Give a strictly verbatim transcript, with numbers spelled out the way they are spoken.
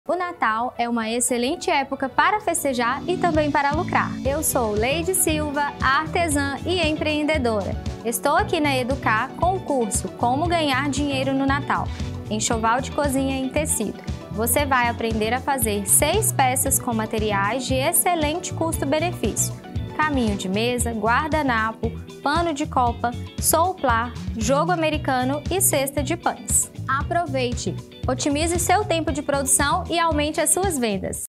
O Natal é uma excelente época para festejar e também para lucrar. Eu sou Leide Silva, artesã e empreendedora. Estou aqui na Educar com o curso Como Ganhar Dinheiro no Natal, enxoval de cozinha em tecido. Você vai aprender a fazer seis peças com materiais de excelente custo-benefício: caminho de mesa, guardanapo, pano de copa, souplar, jogo americano e cesta de pães. Aproveite! Otimize seu tempo de produção e aumente as suas vendas.